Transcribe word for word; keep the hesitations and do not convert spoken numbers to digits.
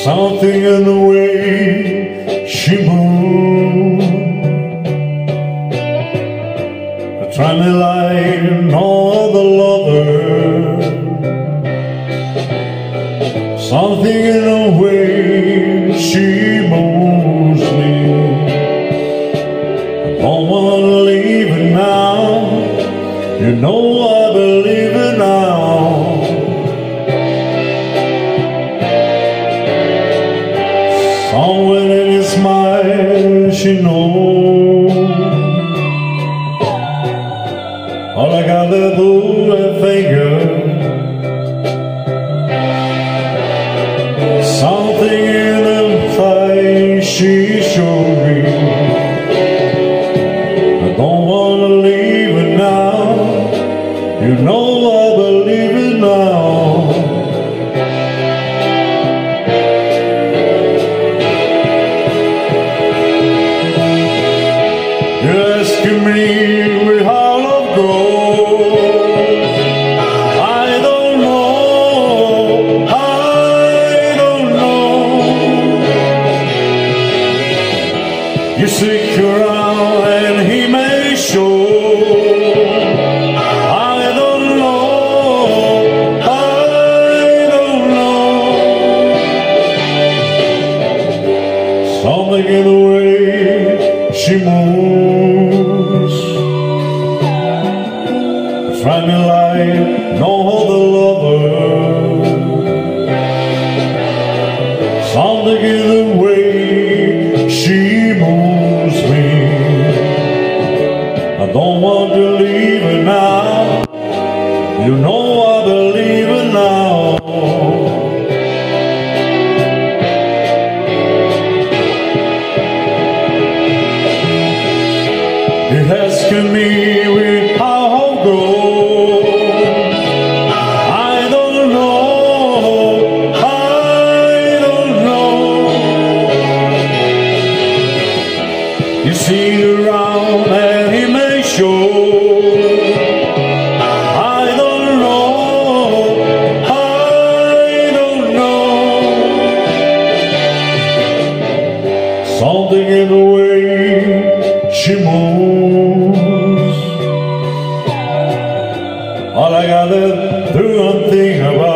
Something in the way she moves, trying to like no other lover. Something in the way she moves me, I don't want to leave it now. You know I believe it now. Somewhere in your smile she knows all I gotta do is finger. Something in the face she showed me, I don't wanna leave it now. You know I believe it now. You're asking me where how love goes. I don't know, I don't know. You seek around and he may show. I don't know, I don't know. Something in the way she moves, trying to like no other lover. Something in the way she moves me, I don't want to leave it now. You know I believe it now. You're asking me where how goes. I don't know, I don't know. You see around and he may show. I don't know, I don't know. Something in the way she moves, all I gotta do and think about